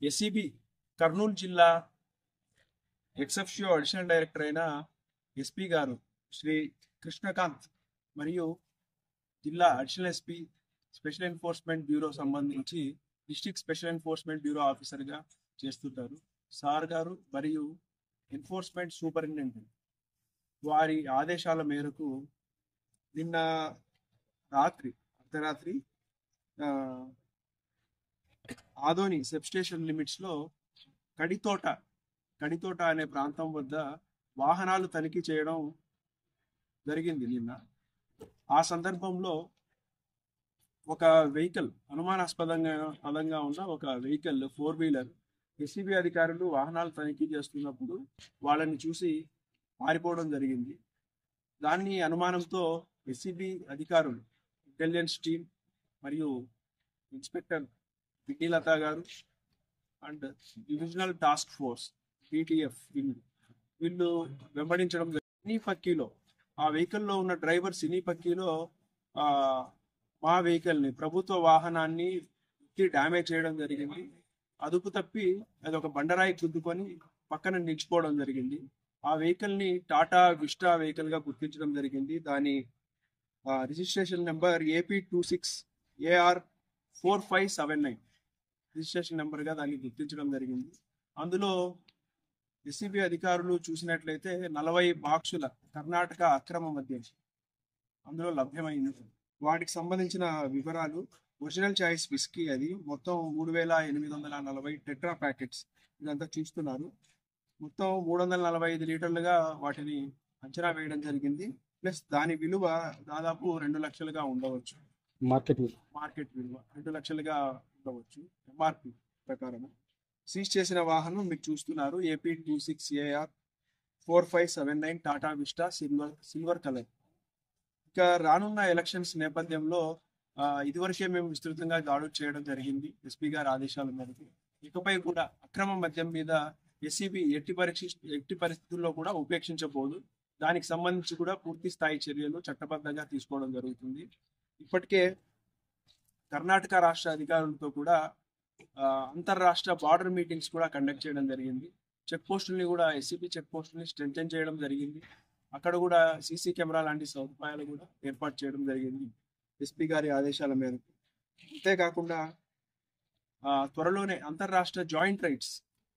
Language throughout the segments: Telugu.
ఎస్సీబీ కర్నూలు జిల్లా ఎక్సెప్షియో అడిషనల్ డైరెక్టర్ అయిన ఎస్పీ గారు శ్రీ కృష్ణకాంత్ మరియు జిల్లా additional SP special enforcement bureau సంబంధించి డిస్ట్రిక్ట్ స్పెషల్ ఎన్ఫోర్స్మెంట్ బ్యూరో ఆఫీసర్గా చేస్తుంటారు. సార్ గారు మరియు ఎన్ఫోర్స్మెంట్ సూపరింటెండెంట్ వారి ఆదేశాల మేరకు నిన్న అర్ధరాత్రి ఆదోని సబ్ స్టేషన్ లిమిట్స్లో కడితోట అనే ప్రాంతం వద్ద వాహనాలు తనిఖీ చేయడం జరిగింది నిన్న. ఆ సందర్భంలో ఒక వెహికల్ అనుమానాస్పదంగా ఉన్న ఒక వెహికల్ 4-వీలర్ ఎస్సీబీ అధికారులు వాహనాలు తనిఖీ చేస్తున్నప్పుడు వాళ్ళని చూసి పారిపోవడం జరిగింది. దాన్ని అనుమానంతో ఎస్సీబీ అధికారులు, ఇంటెలిజెన్స్ టీమ్ మరియు ఇన్స్పెక్టర్ వినీలత గారు and divisional task force PTF వీళ్ళు వెంబడించడం సినీ ఆ వెహికల్లో ఉన్న డ్రైవర్ సినీ పక్కీలో మా వెహికల్ని, ప్రభుత్వ వాహనాన్ని డ్యామేజ్ చేయడం జరిగింది. అదుపు తప్పి అది ఒక బండరాయి గుద్దుకొని పక్కన నిలిచిపోవడం జరిగింది. ఆ వెహికల్ని టాటా విస్టా వెహికల్గా గుర్తించడం జరిగింది. దాని రిజిస్ట్రేషన్ నెంబర్ AP26AR4579 రిజిస్ట్రేషన్ నెంబర్గా దాన్ని గుర్తించడం జరిగింది. అందులో ఎస్సీబీ అధికారులు చూసినట్లయితే 40 బాక్సుల కర్ణాటక అక్రమ మద్యం అందులో లభ్యమైంది. వాటికి సంబంధించిన వివరాలు: ఒరిజినల్ చాయిస్ విస్కీ, అది మొత్తం 3840 టెట్రా ప్యాకెట్స్, ఇదంతా చూస్తున్నారు. మొత్తం 345 లీటర్లుగా వాటిని అంచనా వేయడం జరిగింది. ప్లస్ దాని విలువ దాదాపు 2 లక్షలుగా ఉండవచ్చు. మార్కెట్ విలువ 2 లక్షలుగా ఉండవచ్చు ఎంఆర్పి ప్రకారం. సీజ్ చేసిన వాహనం మీరు చూస్తున్నారు, AP26AR4579 Tata vista silver colour. ఇక రానున్న ఎలక్షన్స్ నేపథ్యంలో ఇదివరకే మేము విస్తృతంగా దాడులు చేయడం జరిగింది ఎస్పీ గారి ఆదేశాల మేరకు. ఇకపై కూడా అక్రమ మద్యం మీద ఎస్సీబీ ఎట్టి పరిస్థితుల్లో కూడా ఉపేక్షించబోదు. దానికి సంబంధించి కూడా పూర్తి స్థాయి చర్యలు చట్టబద్ధంగా తీసుకోవడం జరుగుతుంది. ఇప్పటికే కర్ణాటక రాష్ట్ర అధికారులతో కూడా అంతర్రాష్ట్ర బార్డర్ మీటింగ్స్ కూడా కండక్ట్ చేయడం జరిగింది. చెక్ పోస్టుల్ని కూడా ఎస్సీబీ చెక్ పోస్టుల్ని స్ట్రెంథెన్ చేయడం జరిగింది. అక్కడ కూడా సీసీ కెమెరా లాంటి సదుపాయాలు కూడా ఏర్పాటు చేయడం జరిగింది ఎస్పీ గారి ఆదేశాల మేరకు. అంతేకాకుండా త్వరలోనే అంతర్రాష్ట్ర జాయింట్ రైట్స్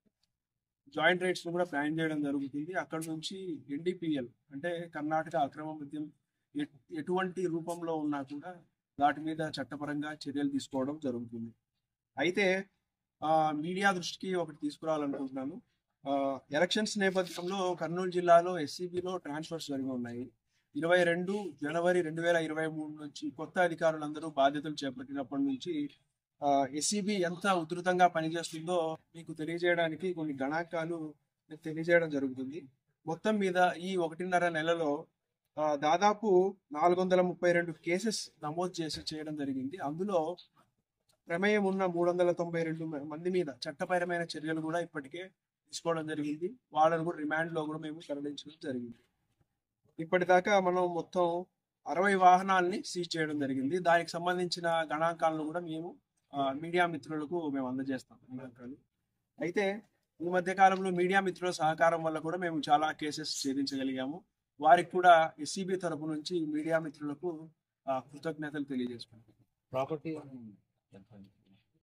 కూడా ప్లాన్ చేయడం జరుగుతుంది. అక్కడ నుంచి NDPL అంటే కర్ణాటక అక్రమ మద్యం ఎటువంటి రూపంలో ఉన్నా కూడా వాటి మీద చట్టపరంగా చర్యలు తీసుకోవడం జరుగుతుంది. అయితే మీడియా దృష్టికి ఒకటి తీసుకురావాలనుకుంటున్నాను. ఎలక్షన్స్ నేపథ్యంలో కర్నూలు జిల్లాలో ఎస్సీబీలో ట్రాన్స్ఫర్స్ జరిగి ఉన్నాయి. 22 జనవరి 2023 నుంచి కొత్త అధికారులందరూ బాధ్యతలు చేపట్టినప్పటి నుంచి ఎస్సీబీ ఎంత ఉధృతంగా పనిచేస్తుందో మీకు తెలియజేయడానికి కొన్ని గణాంకాలు తెలియజేయడం జరుగుతుంది. మొత్తం మీద ఈ 1.5 నెలలో దాదాపు 432 కేసెస్ నమోదు చేయడం జరిగింది. అందులో ప్రమేయం ఉన్న 392 మంది మీద చట్టపరమైన చర్యలు కూడా ఇప్పటికే తీసుకోవడం జరిగింది. వాళ్ళను కూడా రిమాండ్లో కూడా మేము తరలించడం జరిగింది. ఇప్పటిదాకా మనం మొత్తం 60 వాహనాలని సీజ్ చేయడం జరిగింది. దానికి సంబంధించిన గణాంకాలను కూడా మేము మీడియా మిత్రులకు మేము అందజేస్తాం గణాంకాలు. అయితే ఈ మధ్య కాలంలో మీడియా మిత్రుల సహకారం వల్ల కూడా మేము చాలా కేసెస్ ఛేదించగలిగాము. వారికి కూడా ఎస్సీబీ తరపు నుంచి మీడియా మిత్రులకు కృతజ్ఞతలు తెలియజేసుకుంటాం. ప్రాపర్టీ